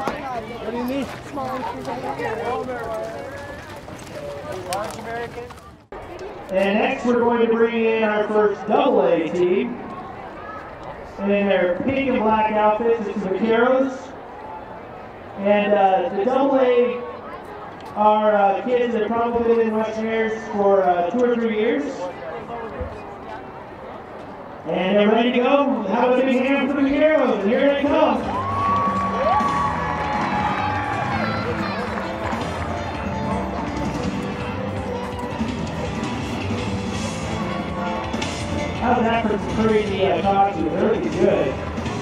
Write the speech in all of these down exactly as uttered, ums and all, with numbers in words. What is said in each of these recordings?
What do you need? Small Large American. And next we're going to bring in our first double A team. In their pink and black outfits, it's the Vaqueros. And uh, the double A are uh, kids that have probably been in Western Airs for uh, two or three years. And they're ready to go. Have a big hand for the Vaqueros, and here they come. How's that for some crazy uh, talks? It was really good.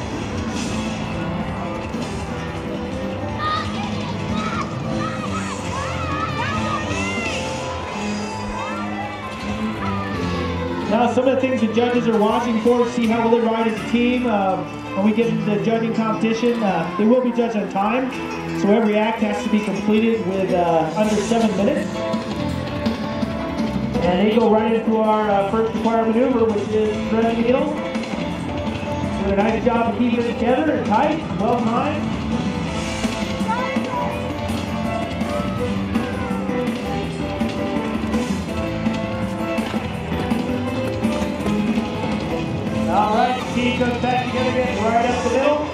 Now, some of the things the judges are watching for to see how well they ride as a team. Um, when we get into the judging competition, uh, they will be judged on time. So every act has to be completed with uh, under seven minutes. And they go right into our uh, first required maneuver, which is thread the needle. Doing a nice job of keeping it together and tight, well timed. All right, the team comes back together again, right up the middle.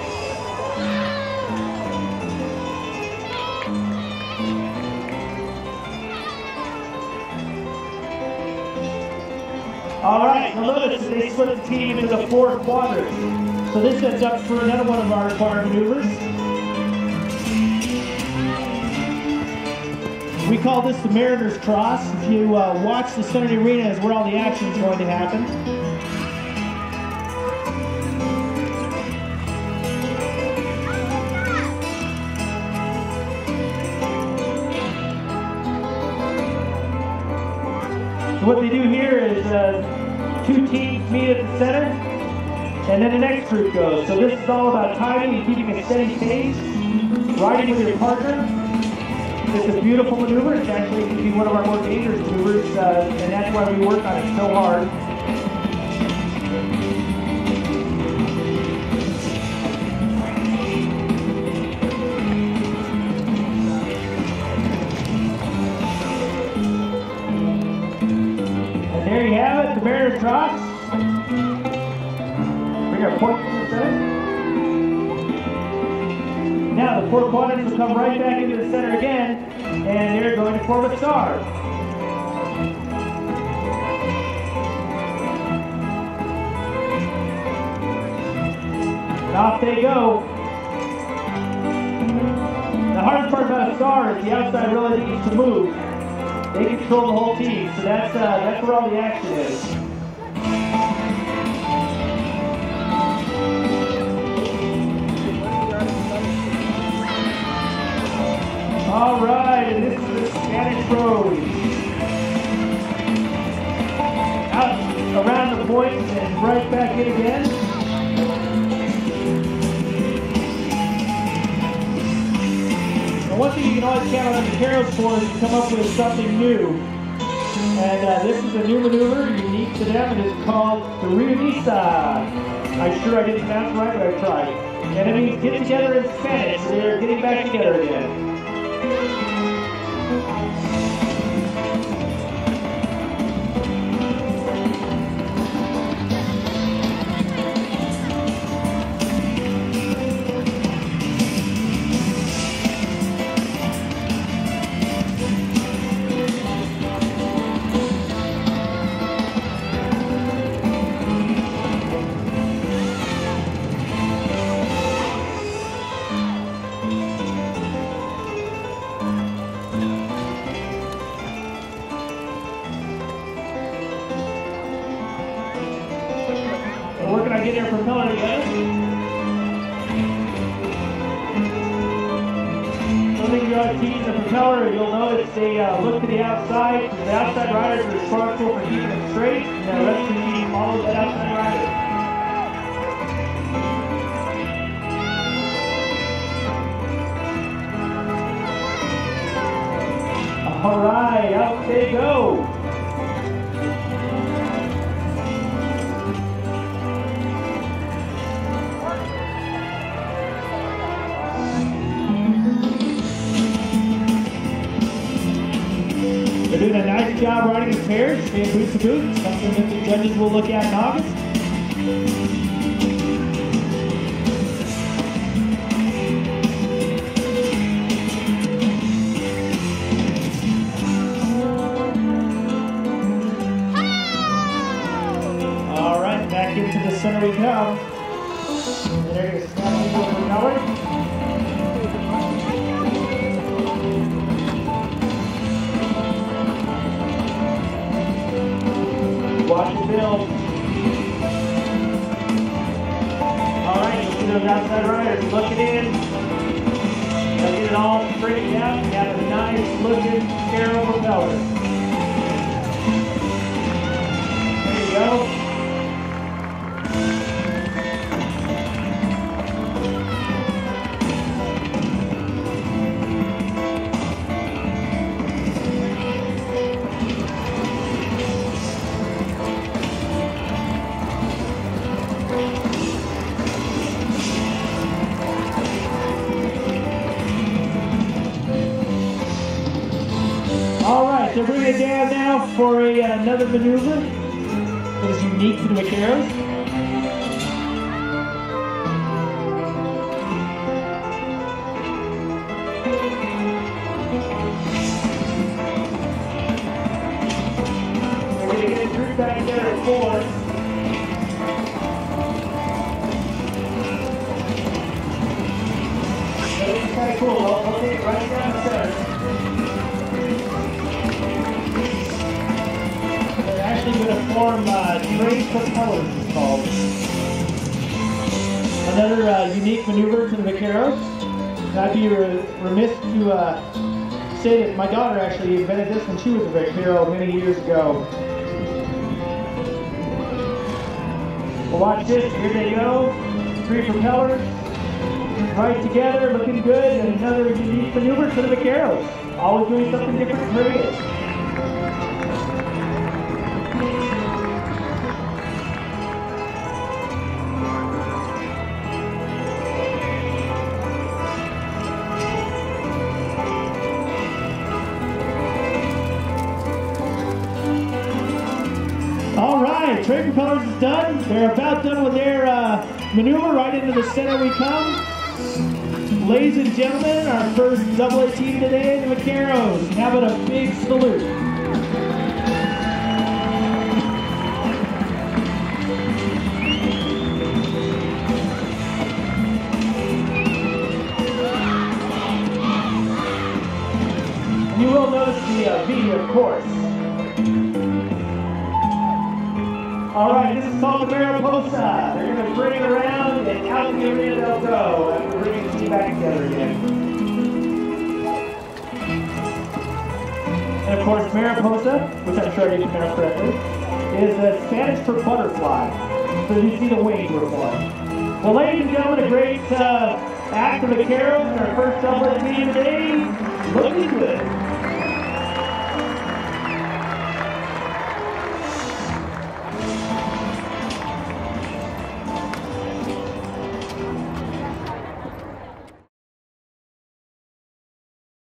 All right, now notice that they split the team into the four quadrants. So this sets up for another one of our required maneuvers. We call this the Mariner's Cross. If you uh, watch the center of the arena is where all the action is going to happen. What they do here is uh, two teams meet at the center, and then the next group goes. So this is all about timing and keeping a steady pace, riding with your partner. It's a beautiful maneuver. It's actually going to be one of our more dangerous maneuvers, uh, and that's why we work on it so hard. There you have it, the Mariner's Cross. Bring our point to the center. Now the four quadrants will come right back into the center again, and they're going to form a star. And off they go. The hardest part about a star is the outside really needs to move. They control the whole team, so that's uh, that's where all the action is. All right, and this is the Spanish Rose. Out around the point and right back in again. One thing you can always count on the Vaqueros for is to come up with something new. And uh, this is a new maneuver unique to them, and it's called the Reunisa. I'm sure I didn't pronounce it right, but I tried. And it means get together in Spanish, so they're getting back together again. Working on getting our propeller together. Something you ought to teach the propeller, you'll notice they uh, look to the outside. The outside riders are responsible for keeping it straight, and the rest of the team follows that outside rider. All right, out they go. great job riding the pairs, staying boot to boot, something that the judges will look at in August. All right, back into the center we come. And there you go, snapping over the color. Watch it build. All right, let's see those outside riders looking in. They'll get it all straightened out. You got a nice looking Vaquero propeller. There you go. All right, they're bringing it down now for a, uh, another maneuver that is unique to the Vaqueros. They're going to get it grouped back together at four. That looks kind of cool. I'll, I'll take it right down the center. Actually going to form uh, trade propellers, it's called. Another uh, unique maneuver to the Vaqueros. I'd be re remiss to uh, say that my daughter actually invented this when she was a Vaquero many years ago. Well, watch this. Here they go. Three propellers right together, looking good, and another unique maneuver to the Vaqueros. Always doing something different and creative. All right, trade propellers is done. They're about done with their uh, maneuver. Right into the center we come. Ladies and gentlemen, our first double A team today, the Vaqueros. How about a big salute? And you will notice the uh, V, of course. All right, this is called the Mariposa. They're going to bring it around and out the arena they'll go after bringing the team back together again. And of course, Mariposa, which I'm sure I didn't pronounce correctly, is uh, Spanish for butterfly. So you see the wings were formed. Well, ladies and gentlemen, a great uh, act of the Vaqueros in our first double A team today. Looking good.